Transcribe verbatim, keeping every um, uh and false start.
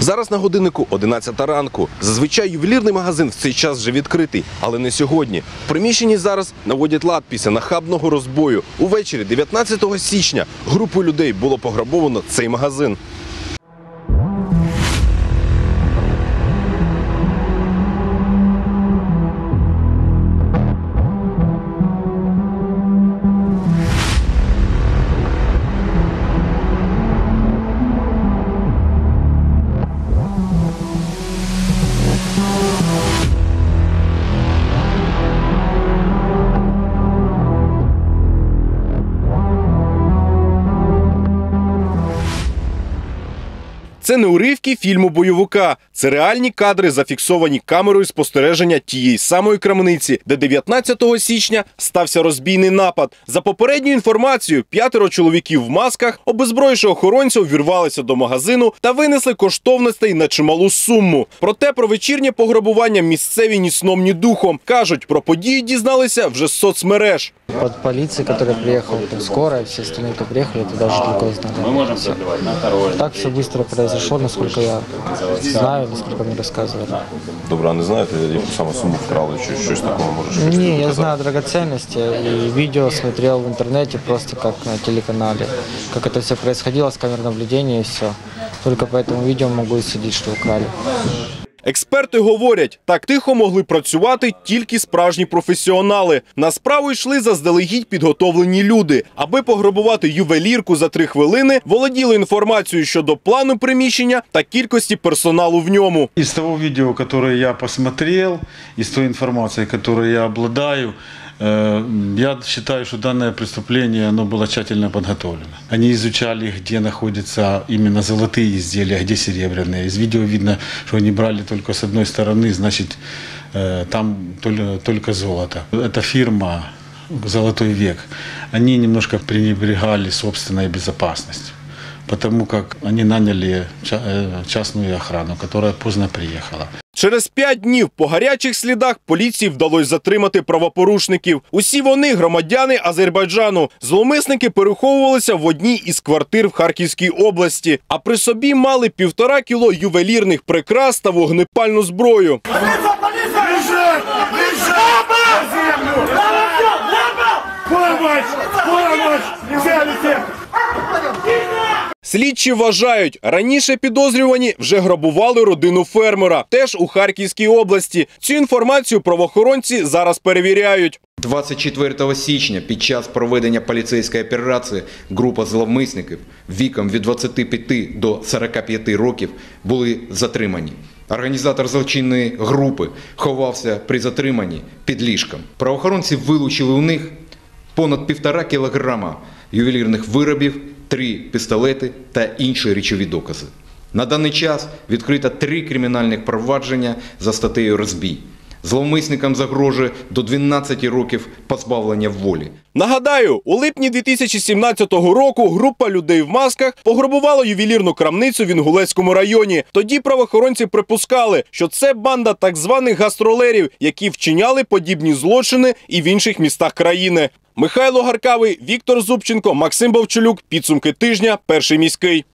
Зараз на годиннику одинадцята ранку. Зазвичай ювелірний магазин в цей час вже відкритий, але не сьогодні. В приміщенні зараз наводять лад після нахабного розбою. Увечері дев'ятнадцятого січня групою людей було пограбовано цей магазин. Це не уривки фільму бойовика. Це реальні кадри, зафіксовані камерою спостереження тієї самої крамниці, де дев'ятнадцятого січня стався розбійний напад. За попередньою інформацією, п'ятеро чоловіків в масках, обезброївши охоронців, увірвалися до магазину та винесли коштовностей на чималу суму. Проте про вечірнє пограбування місцеві ні сном, ні духом. Кажуть, про події дізналися вже з соцмереж. От полиции, которая приехала, там скорая, все остальные, кто приехали, это даже только узнали. Мы можем забивать на второе. Так все быстро произошло, насколько я знаю, насколько мне рассказывали. Добре, а не знаєте, яку саме суму вкрали, чи щось такого можеш? Не, я знаю драгоценности, и видео смотрел в интернете просто как на телеканале, как это все происходило с камер наблюдения и все. Только по этому видео могу и судить, что украли. Експерти говорять, так тихо могли працювати тільки справжні професіонали. На справу йшли заздалегідь підготовлені люди. Аби пограбувати ювелірку за три хвилини, володіли інформацією щодо плану приміщення та кількості персоналу в ньому. Із того відео, яке я посмотрел, із тої інформації, якою я обладаю, я считаю, что данное преступление оно было тщательно подготовлено. Они изучали, где находятся именно золотые изделия, где серебряные. Из видео видно, что они брали только с одной стороны, значит, там только золото. Эта фирма «Золотой век», они немножко пренебрегали собственной безопасностью, потому как они наняли частную охрану, которая поздно приехала. Через п'ять днів по гарячих слідах поліції вдалося затримати правопорушників. Усі вони – громадяни Азербайджану. Зловмисники переховувалися в одній із квартир в Харківській області, а при собі мали півтора кіло ювелірних прикрас та вогнепальну зброю. Слідчі вважають, раніше підозрювані вже грабували родину фермера, теж у Харківській області. Цю інформацію правоохоронці зараз перевіряють. двадцять четвертого січня під час проведення поліцейської операції група зловмисників віком від двадцяти п'яти до сорока п'яти років були затримані. Організатор злочинної групи ховався при затриманні під ліжком. Правоохоронці вилучили у них понад півтора кілограма ювелірних виробів, три пістолети та інші речові докази. На даний час відкрито три кримінальних провадження за статтею «Розбій». Зловмисникам загрожує до дванадцяти років позбавлення волі. Нагадаю, у липні дві тисячі сімнадцятого року група людей в масках пограбувала ювелірну крамницю в Інгулецькому районі. Тоді правоохоронці припускали, що це банда так званих гастролерів, які вчиняли подібні злочини і в інших містах країни. Михайло Гаркавий, Віктор Зубченко, Максим Бовчулюк. Підсумки тижня. Перший міський.